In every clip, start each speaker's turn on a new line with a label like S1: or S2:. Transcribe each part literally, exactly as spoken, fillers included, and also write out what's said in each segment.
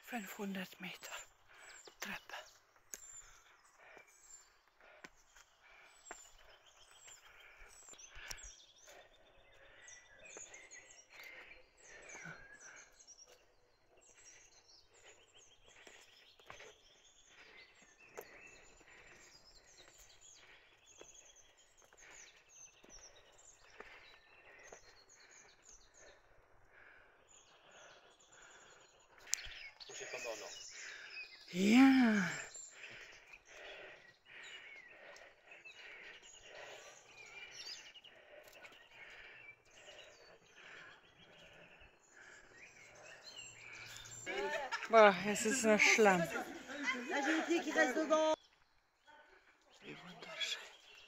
S1: fünfhundert Meter Treppe. Ja. Boah, es ist nur Schlamm. Wie wunderschön.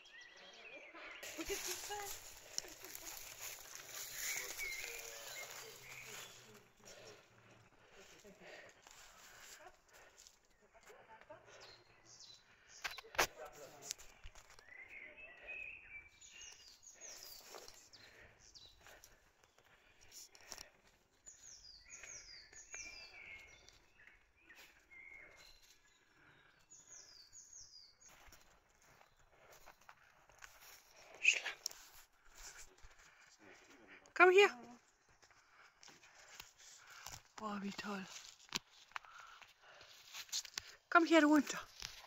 S1: Schlamm. Komm hier. Boah, wie toll. Komm hier runter.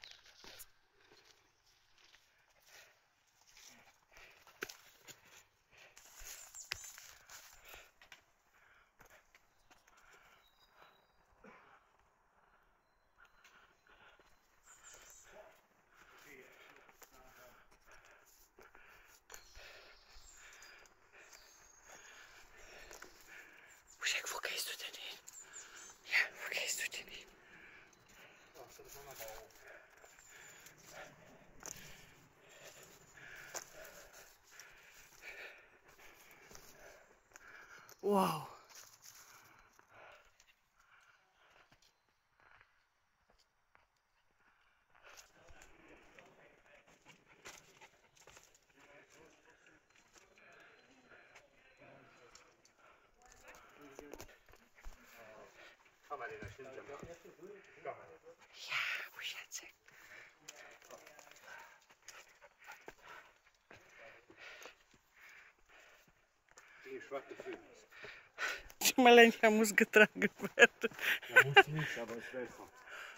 S1: Wo gehst du denn hin? Ja, wo gehst du denn hin? Wow. Ja, Busiaczek. Die Maleńka muss getragen werden.
S2: Ja, muss nicht, aber ich weiß noch.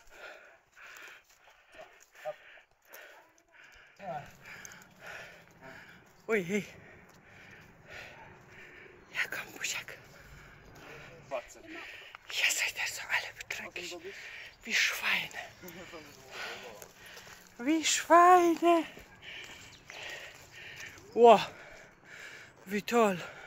S1: Ui, hey. Ja, komm, Busiak. Ja, seid ihr so alle bedrücklich. Wie Schweine. Wie Schweine. Wow, wie toll.